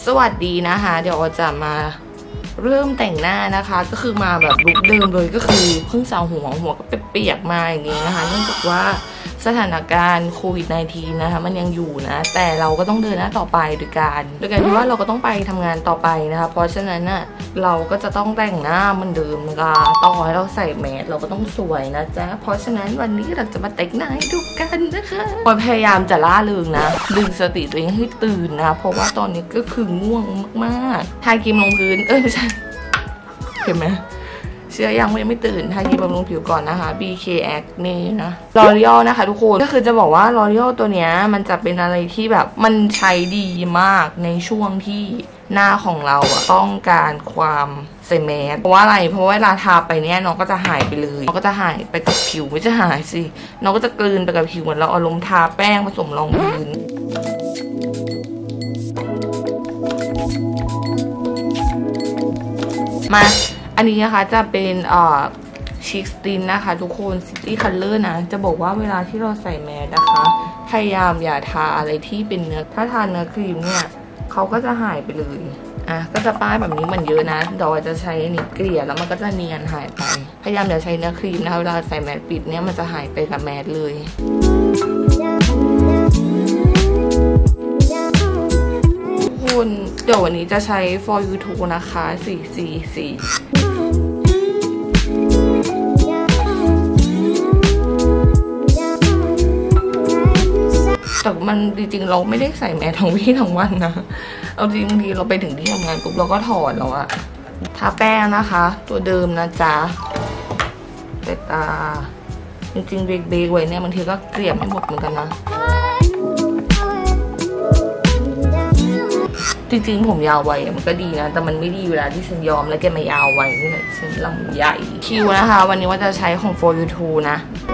สวัสดีนะคะเดี๋ยวจะมาเริ่มแต่งหน้านะคะก็คือมาแบบลุคเดิมเลยก็คือเพิ่งสระหัวก็เปียกมาอย่างงี้นะคะเนื่องจากว่าสถานการณ์โควิด -19 นะคะมันยังอยู่นะแต่เราก็ต้องเดินหน้าต่อไปโดยการที่ว่าเราก็ต้องไปทำงานต่อไปนะคะเพราะฉะนั้นน่ะเราก็จะต้องแต่งหน้าเหมือนเดิมนะคะต่อให้เราใส่แมสเราก็ต้องสวยนะจ๊ะเพราะฉะนั้นวันนี้เราจะมาแต่งหน้าให้ดูกันนะคะพยายามจะล่าเริงนะดึงสติตัวเองให้ตื่นนะเพราะว่าตอนนี้ก็คือง่วงมากๆทาครีมลงพื้นไม่ใช่เห็นไหมเชื่อยังไม่ตื่นทาครีมบำรุงผิวก่อนนะคะ BK Acne นะ L'Oreal นะคะทุกคนก็คือจะบอกว่า L'Oreal ตัวเนี้ยมันจะเป็นอะไรที่แบบมันใช้ดีมากในช่วงที่หน้าของเราอะต้องการความใส่แมสเพราะว่าอะไรเพราะว่าเวลาทาไปเนี้ยน้องก็จะหายไปเลยน้องก็จะหายไปกับผิวไม่จะหายสิน้องก็จะกลืนไปกับผิวเหมือนเราอารมณ์ทาแป้งผสมรองพื้นมาอันนี้นะคะจะเป็นชิคสตินนะคะทุกคนซิตี้คัลเลอร์นะจะบอกว่าเวลาที่เราใส่แมสนะคะพยายามอย่าทาอะไรที่เป็นเนื้อถ้าทาเนื้อครีมเนี่ยเขาก็จะหายไปเลยก็จะป้ายแบบนี้มันเยอะนะเดี๋ยวจะใช้นี่เกลี่ยแล้วมันก็จะเนียนหายไปพยายามอย่าใช้เนื้อครีมนะคะเวลาใส่แมสปิดเนี่ยมันจะหายไปกับแมสเลยคุณเดี๋ยววันนี้จะใช้ for you to นะคะ444แต่มันจริงๆเราไม่ได้ใส่แมสทั้งวี่ทั้งวันนะเอาจริงบางทีเราไปถึงที่ทำงานปุ๊บเราก็ถอดแล้วอะทาแป้งนะคะตัวเดิมนะจ๊ะแต่ตาจริงๆเบรกไว้เนี่ยบางทีก็เกลี่ยไม่หมดเหมือนกันนะจริงๆผมยาวไว้มันก็ดีนะแต่มันไม่ดีเวลาที่ฉันยอมแล้วแกมายาวไว้นี่แหละฉันลำใหญ่คิวนะคะวันนี้ว่าจะใช้ของ For You To นะ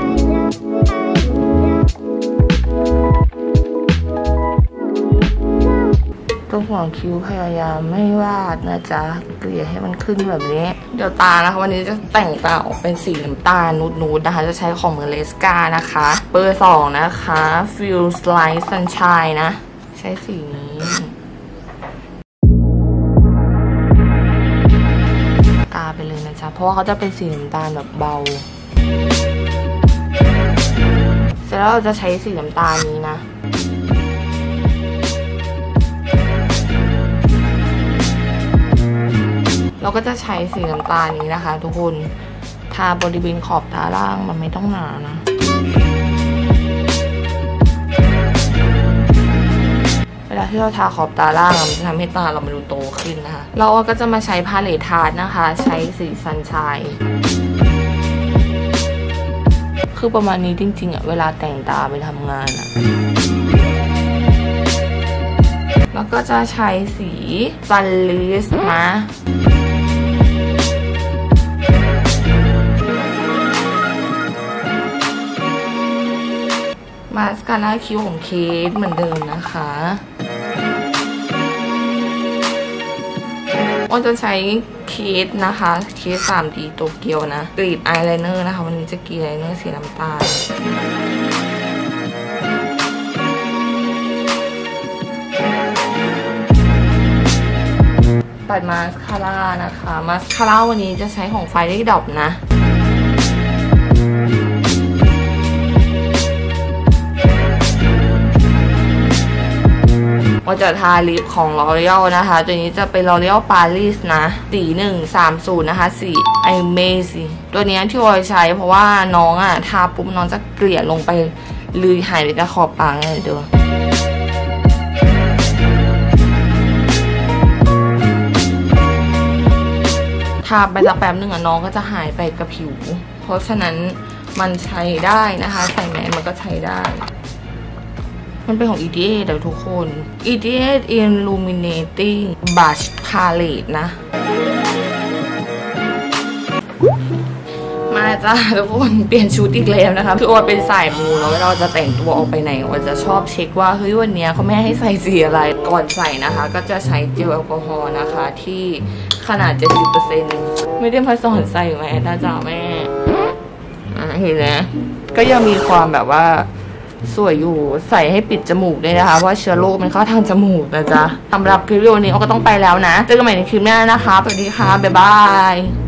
ตัวหัวคิ้วพยายามไม่วาดนะจ๊ะเกลี่ยให้มันขึ้นแบบนี้เดี๋ยวตานะคะวันนี้จะแต่งตาออกเป็นสีน้ำตาลนูดๆนะคะจะใช้ของเมอร์เลสกานะคะเบอร์2นะคะ Feels Like Sunshine นะใช้สีนี้ตาไปเลยนะจ๊ะเพราะว่าเขาจะเป็นสีน้ำตาลแบบเบาเสร็จแล้วเราจะใช้สีน้ำตาลนี้นะเราก็จะใช้สีน้ำตาลนี้นะคะทุกคนทาบริเวณขอบตาล่างมันไม่ต้องหนานะเวลาที่เราทาขอบตาล่างมันจะทำให้ตาเรามันดูโตขึ้นนะคะเราก็จะมาใช้พาเลททาร์นะคะใช้สีซันชายคือประมาณนี้จริงๆอะเวลาแต่งตาไปทำงานอะแล้วก็จะใช้สีซันลิสนะมาสคาร่าคิ้วของเคสเหมือนเดิมนะคะอ้นจะใช้เคสนะคะเคส 3D โตเกียวนะกรีดอายไลเนอร์นะคะวันนี้จะกรีดอายไลเนอร์สีน้ำตาลปัดมาสคาร่านะคะมาสคาร่าวันนี้จะใช้ของไฟได้ดอกนะว่าจะทาลิปของ L'Oreal นะคะตัวนี้จะเป็น L'Oreal Paris นะสี130นะคะสี Amazing ตัวนี้ที่วอยใช้เพราะว่าน้องทาปุ๊บน้องจะเกลี่ยลงไปเลยหายไปกับขอบปากเลยเดี๋ยวทาไปสักแป๊บนึงน้องก็จะหายไปกับผิวเพราะฉะนั้นมันใช้ได้นะคะใส่แมสมันก็ใช้ได้มันเป็นของ EDA เดี๋ยวทุกคน EDA Illuminating Brush Palette นะมาจ้าทุกคนเปลี่ยนชุดอีกแล้วนะคะคือว่าเป็นสายมูแล้วเราจะแต่งตัวออกไปไหนว่าจะชอบเช็คว่าเฮ้ยวันนี้เขาไม่ให้ใส่สีอะไรก่อนใส่นะคะก็จะใช้เจลแอลกอฮอล์นะคะที่ขนาด 70% ไม่ได้มาสอนใส่แมสนะจ๊ะแม่เห็นไหมก็ยังมีความแบบว่าสวยอยู่ใส่ให้ปิดจมูกด้วยนะคะเพราะเชื้อโรคมันเข้าทางจมูกนะจ๊ะสำหรับคลิปวิดีโอนี้ก็ต้องไปแล้วนะเจอกันใหม่ในคลิปหน้านะคะสวัสดีค่ะบ๊ายบาย